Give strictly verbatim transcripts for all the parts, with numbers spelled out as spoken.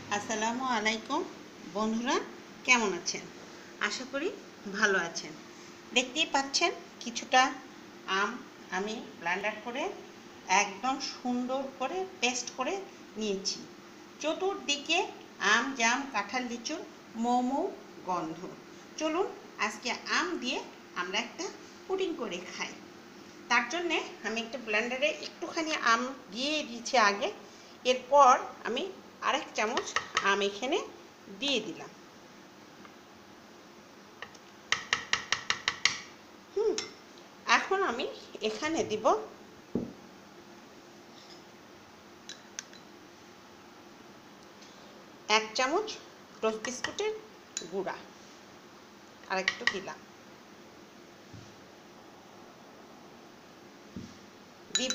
আসসালামু আলাইকুম বন্ধুরা, কেমন আছেন? আশা করি ভালো আছেন। দেখতেই পাচ্ছেন কিছুটা আম আমি ব্লেন্ডার করে একদম সুন্দর করে পেস্ট করে নিয়েছি। চতুর্দিকে আম জাম কাঁঠাল লিচুর মৌ মৌ গন্ধ। চলুন আজকে আম দিয়ে আমরা একটা পুডিং করে খাই। তার জন্যে আমি একটা ব্লেন্ডারে একটুখানি আম দিয়ে দিয়েছি আগে। এরপর আমি আরেক চামচ আম এখানে দিয়ে দিলাম। হুম এখন আমি এখানে দিব এক চামচ টোস্ট বিস্কুটের গুঁড়া, আর একটু দিলাম। দিব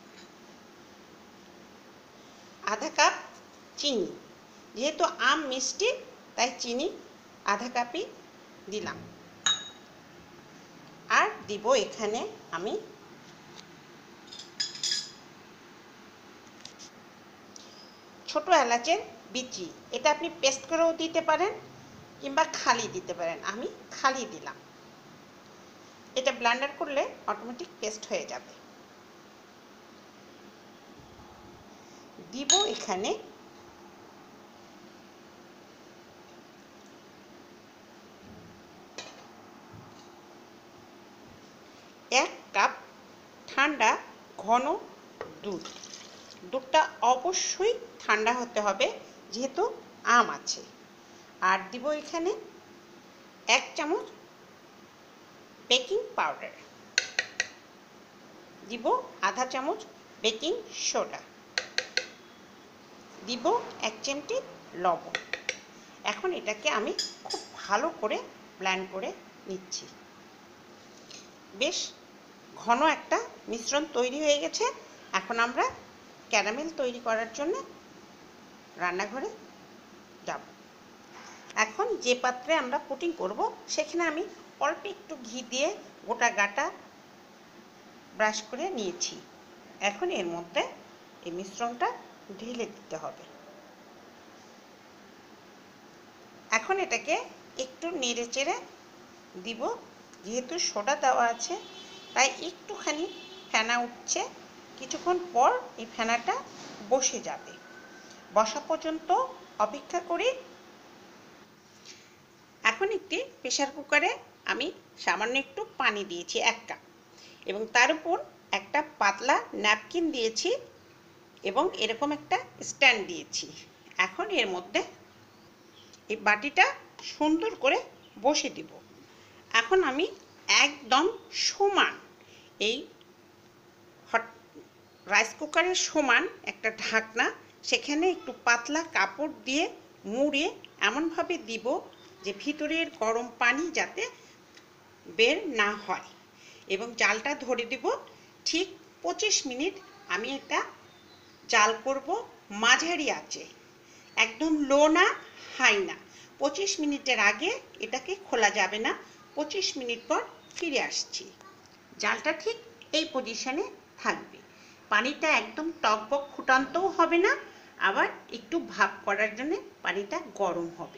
আধা কাপ চিনি। যেহেতু আম মিষ্টি তাই চিনি আধা কাপই দিলাম। আর দিব এখানে আমি ছোট এলাচের বিচি। এটা আপনি পেস্ট করেও দিতে পারেন কিংবা খালি দিতে পারেন। আমি খালি দিলাম। এটা ব্লেন্ডার করলে অটোমেটিক পেস্ট হয়ে যাবে। দিব এখানে এক কাপ ঠান্ডা ঘন দুধ। দুধটা অবশ্যই ঠান্ডা হতে হবে যেহেতু আম আছে। আর দিব এখানে এক চামচ বেকিং পাউডার, দিব আধা চামচ বেকিং সোডা, দিব এক চিমটি লবণ। এখন এটাকে আমি খুব ভালো করে ব্লেন্ড করে নিচ্ছি। বেশ ঘন একটা মিশ্রণ তৈরি হয়ে গেছে। এখন আমরা ক্যারামেল তৈরি করার জন্য রান্নাঘরে যাব। এখন যে পাত্রে আমরা পুডিং করব সেখানে আমি অল্প একটু ঘি দিয়ে গোটা গাটা ব্রাশ করে নিয়েছি। এখন এর মধ্যে এই মিশ্রণটা ঢেলে দিতে হবে। এখন এটাকে একটু নেড়ে চেড়ে দিব। যেহেতু সোডা দেওয়া আছে তাই একটুখানি ফেনা উঠছে। কিছুক্ষণ পর এই ফেনাটা বসে যাবে। বসা পর্যন্ত অপেক্ষা করি। এখন একটি প্রেসার কুকারে আমি সামান্য একটু পানি দিয়েছি এক কাপ, এবং তার উপর একটা পাতলা ন্যাপকিন দিয়েছি এবং এরকম একটা স্ট্যান্ড দিয়েছি। এখন এর মধ্যে এই বাটিটা সুন্দর করে বসে দিব। এখন আমি একদম সমান এই হট রাইস কুকারের সমান একটা ঢাকনা, সেখানে একটু পাতলা কাপড় দিয়ে মুড়ে এমনভাবে দিব যে ভিতরের গরম পানি যাতে বের না হয়, এবং জালটা ধরে দিব। ঠিক পঁচিশ মিনিট আমি এটা জাল করব মাঝারি আঁচে, একদম লো না হাই না। পঁচিশ মিনিটের আগে এটাকে খোলা যাবে না। পঁচিশ মিনিট পর ফিরে আসছি। জালটা ঠিক এই পজিশনে থাকবে। পানিটা একদম টকবক ফুটান্তও হবে না, আবার একটু ভাপ করার জন্য পানিটা গরম হবে।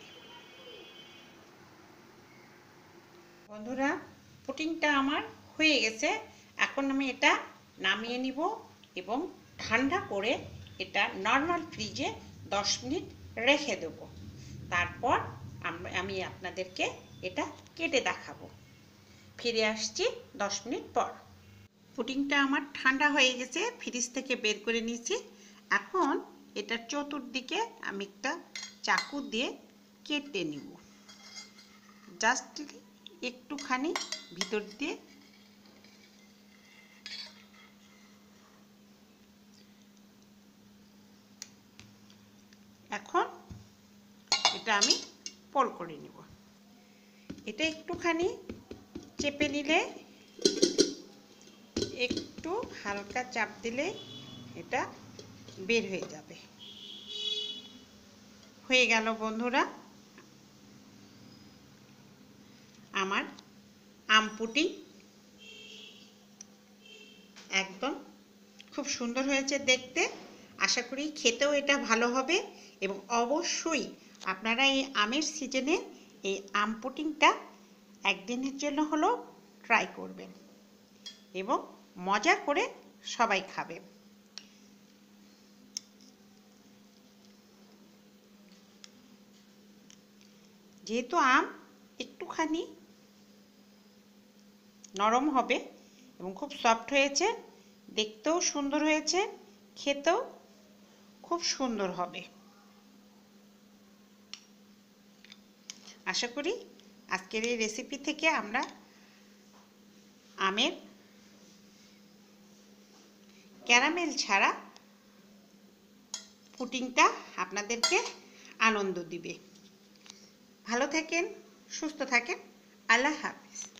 বন্ধুরা, পুডিংটা আমার হয়ে গেছে। এখন আমি এটা নামিয়ে নিব এবং ঠান্ডা করে এটা নর্মাল ফ্রিজে দশ মিনিট রেখে দেব। তারপর আমি আপনাদেরকে এটা কেটে দেখাবো। ফিরে আসছি দশ মিনিট পর। পুডিংটা আমার ঠান্ডা হয়ে গেছে, ফ্রিজ থেকে বের করে নিয়েছি। এখন এটার চতুর্দিকে আমি একটা চাকু দিয়ে কেটে নিব। জাস্ট একটুখানি ভিতর দিয়ে এখন এটা আমি পোল করে নিব। এটা একটুখানি চেপে নিলে, একটু হালকা চাপ দিলে এটা বের হয়ে যাবে। হয়ে গেল বন্ধুরা আমার আম পুডিং। একদম খুব সুন্দর হয়েছে দেখতে। আশা করি খেতেও এটা ভালো হবে এবং অবশ্যই আপনারা এই আমের সিজনে এই আম পুডিংটা একদিনের জন্য হলেও ট্রাই করবেন এবং মজা করে সবাই খাবেন। যেহেতু আম একটুখানি নরম হবে এবং খুব সফট হয়েছে, দেখতেও সুন্দর হয়েছে, খেতেও খুব সুন্দর হবে। আশা করি আজকের এই রেসিপি থেকে আমরা আমের ক্যারামেল ছাড়া পুডিংটা আপনাদেরকে আনন্দ দিবে। ভালো থাকেন, সুস্থ থাকেন, আল্লাহ হাফেজ।